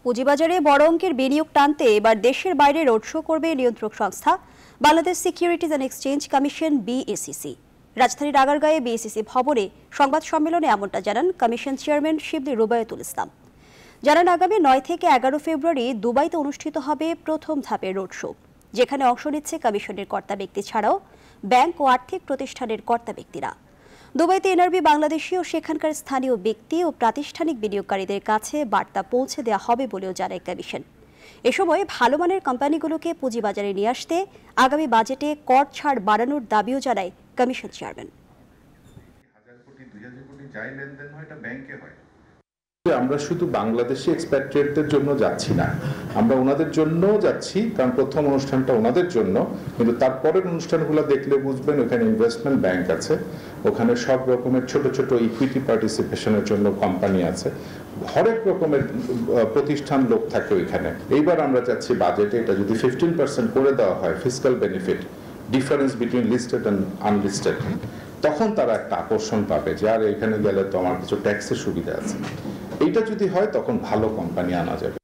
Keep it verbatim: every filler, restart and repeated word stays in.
পুঁজিবাজারে বড় অঙ্কের বিনিয়োগ টানতে এবার দেশের বাইরে রোড শো করবে নিয়ন্ত্রক সংস্থা Bangladesh securities and exchange commission BSEC. রাজধানীর আগারগাঁয়ে বিএসইসি ভবনে সংবাদ সম্মেলনে এমনটা জানান কমিশন চেয়ারম্যান শিবলি রুবায়তুল ইসলাম। জানান আগামী নয় থেকে এগারো ফেব্রুয়ারি দুবাইতে অনুষ্ঠিত হবে প্রথম ধাপের রোড শো, যেখানে অংশ নিচ্ছে কমিশনের কর্তা ব্যক্তি ছাড়াও ব্যাংক ও আর্থিক প্রতিষ্ঠানের কর্তা ব্যক্তিরা। দুবাইতে এনআরবি বাংলাদেশি ও সেখানকার স্থানীয় ব্যক্তি ও প্রাতিষ্ঠানিক বিনিয়োগকারীদের কাছে বার্তা পৌঁছে দেওয়া হবে বলেও জানায় কমিশন। এ সময় ভালো মানের কোম্পানিগুলোকে পুঁজিবাজারে নিয়ে আসতে আগামী বাজেটে কর ছাড় বাড়ানোর দাবিও জানায় কমিশন চেয়ারম্যান। আমরা শুধু বাংলাদেশি এক্সপ্যাট্রিয়েটদের জন্য যাচ্ছি না, আমরা ওনাদের জন্য যাচ্ছি, কারণ প্রথম অনুষ্ঠানটা ওনাদের জন্য, কিন্তু তারপরের অনুষ্ঠানগুলো দেখলে বুঝবেন ওখানে ইনভেস্টমেন্ট ব্যাংক আছে, ওখানে সব রকমের ছোট ছোট ইকুইটি পার্টিসিপেশনের জন্য কোম্পানি আছে, হরেক রকমের প্রতিষ্ঠান লোক থাকে ওইখানে। এইবার আমরা চাচ্ছি বাজেটে এটা যদি ফিফটিন পার্সেন্ট করে দেওয়া হয় fiscal benefit difference between listed and unlisted, তখন তারা একটা আকর্ষণ পাবে যে আর এখানে গেলে তো আমার কিছু ট্যাক্সের সুবিধা আছে। এইটা যদি হয় তখন ভালো কোম্পানি আনা যাবে।